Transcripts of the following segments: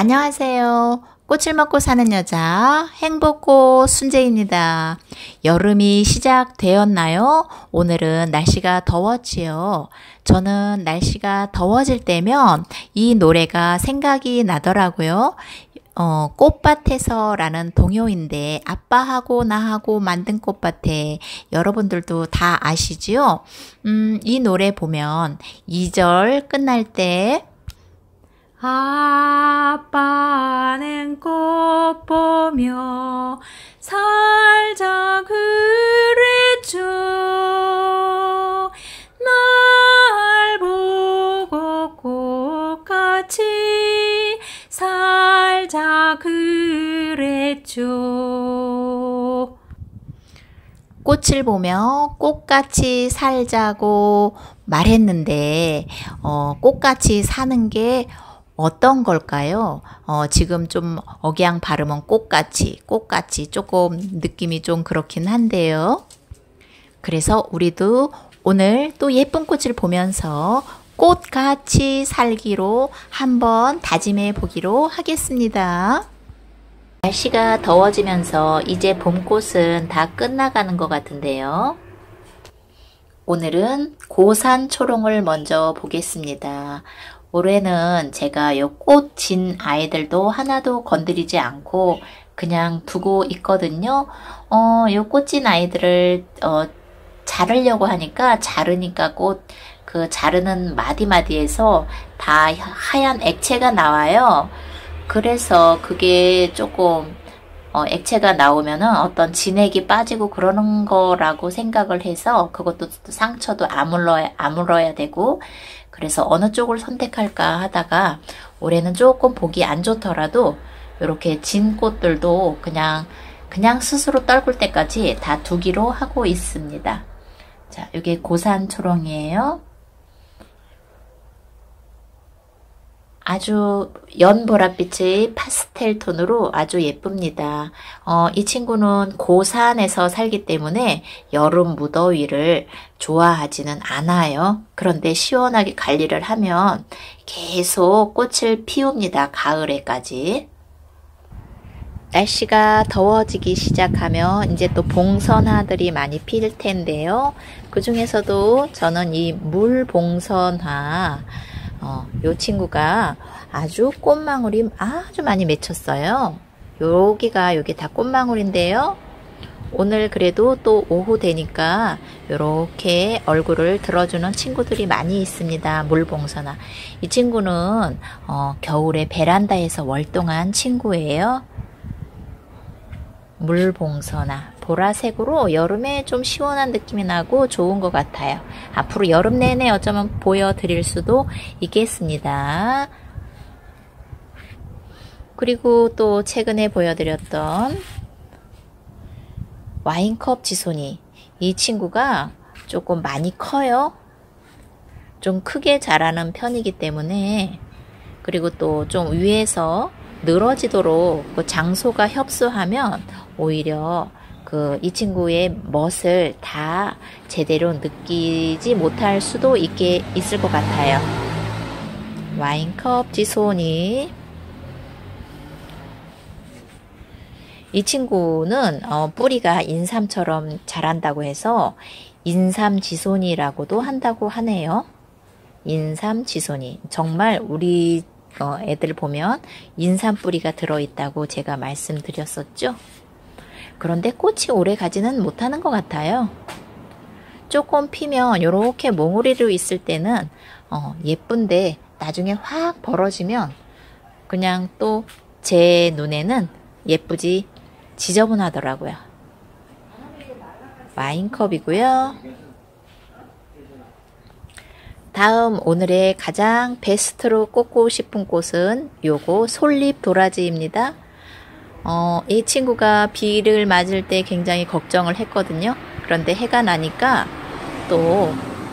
안녕하세요. 꽃을 먹고 사는 여자 행복꽃 순재입니다. 여름이 시작되었나요? 오늘은 날씨가 더웠지요. 저는 날씨가 더워질 때면 이 노래가 생각이 나더라고요. 꽃밭에서 라는 동요인데 아빠하고 나하고 만든 꽃밭에 여러분들도 다 아시지요? 이 노래 보면 2절 끝날 때 아빠는 꽃 보며 살자 그랬죠. 날 보고 꽃같이 살자 그랬죠. 꽃을 보며 꽃같이 살자고 말했는데 꽃같이 사는 게 어떤 걸까요? 지금 좀 억양 발음은 꽃같이 조금 느낌이 좀 그렇긴 한데요. 그래서 우리도 오늘 또 예쁜 꽃을 보면서 꽃같이 살기로 한번 다짐해 보기로 하겠습니다. 날씨가 더워지면서 이제 봄꽃은 다 끝나가는 것 같은데요. 오늘은 고산초롱을 먼저 보겠습니다. 올해는 제가 요 꽃 진 아이들도 하나도 건드리지 않고 그냥 두고 있거든요. 요 꽃 진 아이들을 자르려고 하니까 자르니까 그 자르는 마디마디에서 다 하얀 액체가 나와요. 그래서 그게 조금 액체가 나오면은 어떤 진액이 빠지고 그러는 거라고 생각을 해서 그것도 상처도 아물어야 되고 그래서 어느 쪽을 선택할까 하다가 올해는 조금 보기 안 좋더라도 이렇게 진 꽃들도 그냥 스스로 떨굴 때까지 다 두기로 하고 있습니다. 자, 이게 고산초롱이에요. 아주 연보랏빛의 파스텔 톤으로 아주 예쁩니다. 이 친구는 고산에서 살기 때문에 여름 무더위를 좋아하지는 않아요. 그런데 시원하게 관리를 하면 계속 꽃을 피웁니다. 가을에까지. 날씨가 더워지기 시작하면 이제 또 봉선화들이 많이 필 텐데요. 그 중에서도 저는 이 물봉선화 요 친구가 아주 꽃망울이 아주 많이 맺혔어요. 여기 다 꽃망울인데요. 오늘 그래도 또 오후 되니까 이렇게 얼굴을 들어주는 친구들이 많이 있습니다. 물봉선화. 이 친구는 겨울에 베란다에서 월동한 친구예요. 물봉선화. 보라색으로 여름에 좀 시원한 느낌이 나고 좋은 것 같아요. 앞으로 여름 내내 어쩌면 보여드릴 수도 있겠습니다. 그리고 또 최근에 보여드렸던 와인컵 지손이. 이 친구가 조금 많이 커요. 좀 크게 자라는 편이기 때문에 그리고 또 좀 위에서 늘어지도록 그 장소가 협소하면 오히려 이 친구의 멋을 다 제대로 느끼지 못할 수도 있을 것 같아요. 와인컵 지손이. 이 친구는 뿌리가 인삼처럼 자란다고 해서 인삼지손이라고도 한다고 하네요. 인삼지손이. 정말 우리 애들 보면 인삼 뿌리가 들어있다고 제가 말씀드렸었죠. 그런데 꽃이 오래 가지는 못하는 것 같아요. 조금 피면 이렇게 몽우리로 있을 때는 예쁜데 나중에 확 벌어지면 그냥 또 제 눈에는 예쁘지 지저분하더라고요. 와인컵이고요. 다음 오늘의 가장 베스트로 꽂고 싶은 꽃은 요거 솔잎 도라지입니다. 이 친구가 비를 맞을 때 굉장히 걱정을 했거든요. 그런데 해가 나니까 또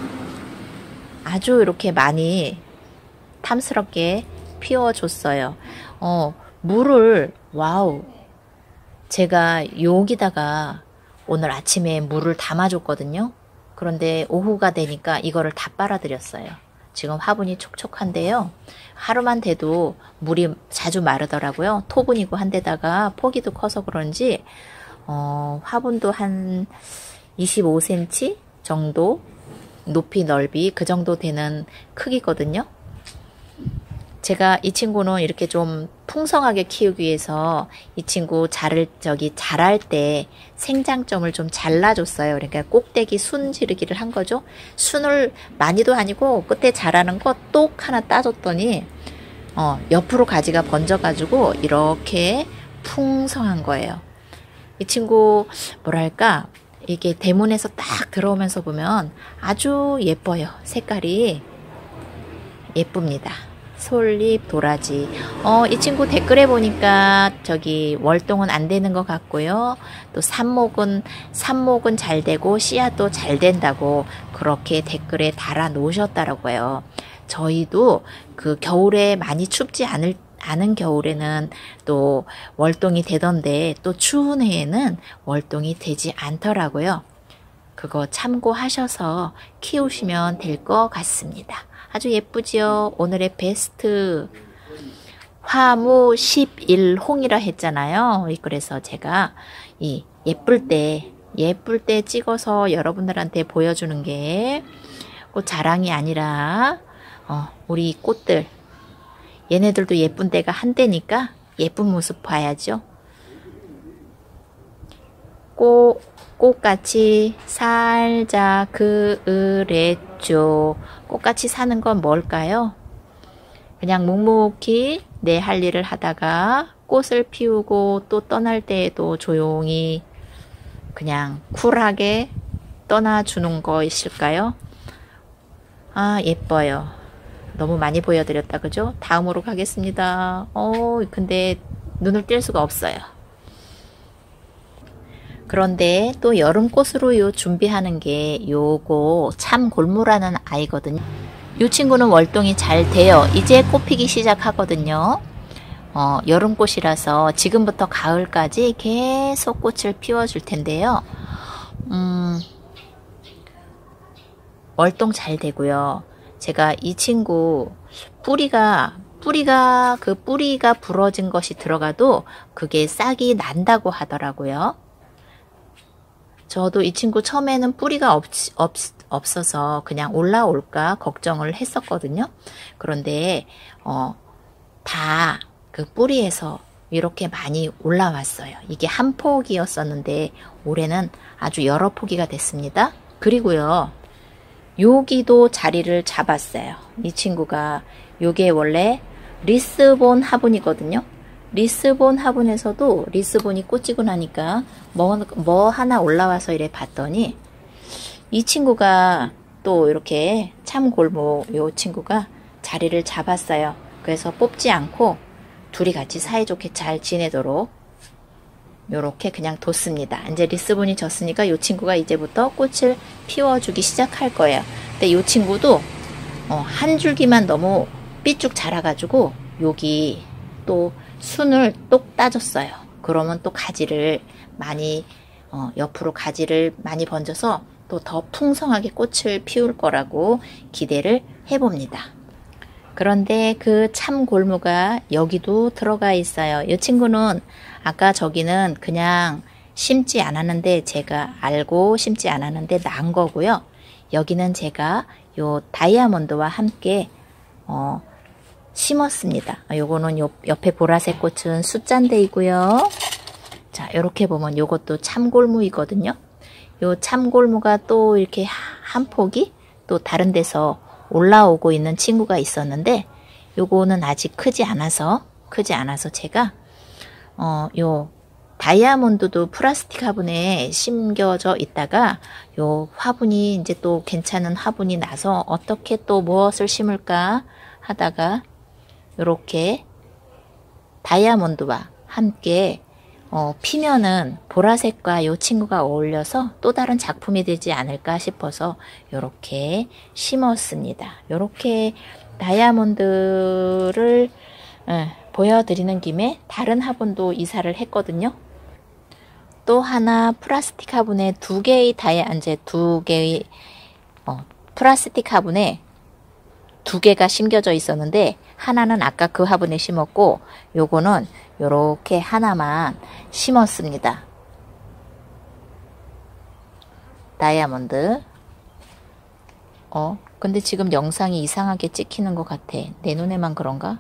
아주 이렇게 많이 탐스럽게 피워줬어요. 물을 와우, 제가 여기다가 오늘 아침에 물을 담아줬거든요. 그런데 오후가 되니까 이거를 다 빨아들였어요. 지금 화분이 촉촉한데요. 하루만 돼도 물이 자주 마르더라고요. 토분이고 한데다가 포기도 커서 그런지 화분도 한 25cm 정도 높이 넓이 그 정도 되는 크기거든요. 제가 이 친구는 이렇게 좀 풍성하게 키우기 위해서 이 친구 자랄 때 생장점을 좀 잘라줬어요. 그러니까 꼭대기 순 지르기를 한 거죠. 순을 많이도 아니고 끝에 자라는 거 똑 하나 따줬더니 옆으로 가지가 번져가지고 이렇게 풍성한 거예요. 이 친구 뭐랄까 이게 대문에서 딱 들어오면서 보면 아주 예뻐요. 색깔이 예쁩니다. 솔잎, 도라지. 이 친구 댓글에 보니까 저기 월동은 안 되는 것 같고요. 또 삽목은 잘 되고 씨앗도 잘 된다고 그렇게 댓글에 달아 놓으셨더라고요. 저희도 그 겨울에 많이 춥지 않은 겨울에는 또 월동이 되던데 또 추운 해에는 월동이 되지 않더라고요. 그거 참고하셔서 키우시면 될 것 같습니다. 아주 예쁘지요? 오늘의 베스트 화무 11홍이라 했잖아요. 그래서 제가 이 예쁠 때 찍어서 여러분들한테 보여주는 게 꽃 자랑이 아니라 우리 꽃들 얘네들도 예쁜 때가 한때니까 예쁜 모습 봐야죠. 꽃같이 살자 그랬죠. 꽃같이 사는 건 뭘까요? 그냥 묵묵히 내 할 일을 하다가 꽃을 피우고 또 떠날 때에도 조용히 그냥 쿨하게 떠나주는 것일까요? 아, 예뻐요. 너무 많이 보여드렸다, 그죠? 다음으로 가겠습니다. 근데 눈을 뗄 수가 없어요. 그런데 또 여름꽃으로 준비하는 게 요거 참골무라는 아이거든요. 이 친구는 월동이 잘 돼요. 이제 꽃피기 시작하거든요. 여름꽃이라서 지금부터 가을까지 계속 꽃을 피워줄 텐데요. 월동 잘 되고요. 제가 이 친구 뿌리가 부러진 것이 들어가도 그게 싹이 난다고 하더라고요. 저도 이 친구 처음에는 뿌리가 없어서 그냥 올라올까 걱정을 했었거든요. 그런데 다 그 뿌리에서 이렇게 많이 올라왔어요. 이게 한 포기였었는데 올해는 아주 여러 포기가 됐습니다. 그리고요. 여기도 자리를 잡았어요. 이 친구가 요게 원래 리스본 화분이거든요. 리스본 화분에서도 리스본이 꽂히고 나니까 뭐 하나 올라와서 이래 봤더니 이 친구가 또 이렇게 참골목 요 친구가 자리를 잡았어요. 그래서 뽑지 않고 둘이 같이 사이좋게 잘 지내도록 요렇게 그냥 뒀습니다. 이제 리스본이 졌으니까 이 친구가 이제부터 꽃을 피워주기 시작할 거예요. 근데 이 친구도 한 줄기만 너무 삐쭉 자라가지고 여기 또 순을 똑 따줬어요. 그러면 또 가지를 많이 옆으로 가지를 많이 번져서 또 더 풍성하게 꽃을 피울 거라고 기대를 해봅니다. 그런데 그 참골무가 여기도 들어가 있어요. 이 친구는 아까 저기는 그냥 심지 않았는데 제가 알고 심지 않았는데 난 거고요. 여기는 제가 요 다이아몬드와 함께 심었습니다. 요거는 옆에 보라색 꽃은 숫잔데이고요. 자, 이렇게 보면 요것도 참골무이거든요. 요 참골무가 또 이렇게 한 포기 또 다른 데서 올라오고 있는 친구가 있었는데 요거는 아직 크지 않아서 제가 요 다이아몬드도 플라스틱 화분에 심겨져 있다가 요 화분이 이제 또 괜찮은 화분이 나서 어떻게 또 무엇을 심을까 하다가 요렇게 다이아몬드와 함께 피면은 보라색과 요 친구가 어울려서 또 다른 작품이 되지 않을까 싶어서 요렇게 심었습니다. 요렇게 다이아몬드를 보여드리는 김에 다른 화분도 이사를 했거든요. 또 하나 플라스틱 화분에 두 개의 플라스틱 화분에 두 개가 심겨져 있었는데 하나는 아까 그 화분에 심었고 요거는 요렇게 하나만 심었습니다. 다이아몬드. 근데 지금 영상이 이상하게 찍히는 것 같아. 내 눈에만 그런가?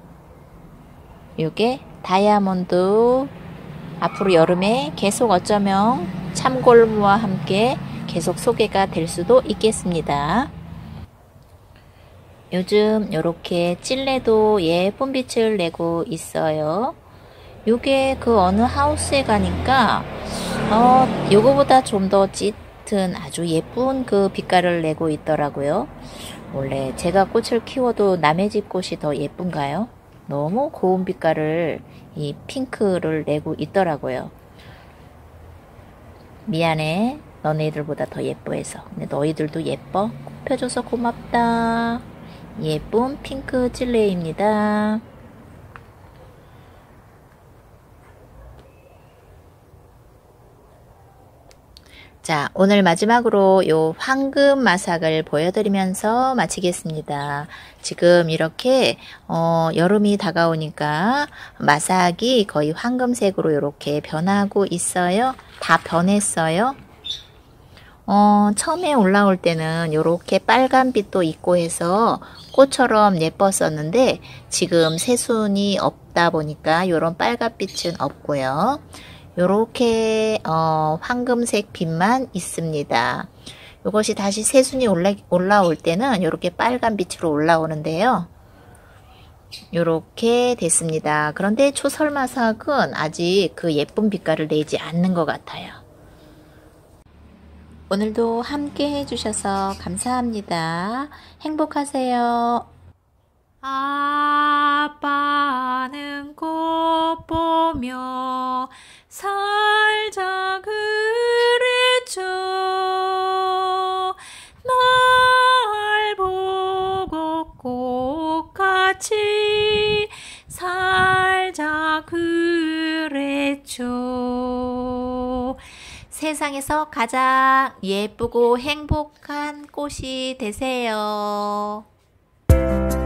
요게 다이아몬드. 앞으로 여름에 계속 어쩌면 참골무와 함께 계속 소개가 될 수도 있겠습니다. 요즘 요렇게 찔레도 예쁜 빛을 내고 있어요. 요게 그 어느 하우스에 가니까 요거보다 좀 더 짙은 아주 예쁜 그 빛깔을 내고 있더라고요. 원래 제가 꽃을 키워도 남의 집 꽃이 더 예쁜가요? 너무 고운 빛깔을 이 핑크를 내고 있더라고요. 미안해. 너네들보다 더 예뻐해서. 근데 너희들도 예뻐. 꽃 펴줘서 고맙다. 예쁜 핑크 찔레입니다. 자, 오늘 마지막으로 요 황금 마삭을 보여드리면서 마치겠습니다. 지금 이렇게 여름이 다가오니까 마삭이 거의 황금색으로 이렇게 변하고 있어요. 다 변했어요. 처음에 올라올 때는 이렇게 빨간빛도 있고 해서 꽃처럼 예뻤었는데 지금 새순이 없다 보니까 이런 빨간빛은 없고요. 요렇게 황금색 빛만 있습니다. 이것이 다시 새순이 올라올 때는 이렇게 빨간 빛으로 올라오는데요. 이렇게 됐습니다. 그런데 초설마삭은 아직 그 예쁜 빛깔을 내지 않는 것 같아요. 오늘도 함께 해주셔서 감사합니다. 행복하세요. 아빠는 꽃 보며 살자 그랬죠. 날 보고 꽃같이 살자 그랬죠. 세상에서 가장 예쁘고 행복한 꽃이 되세요.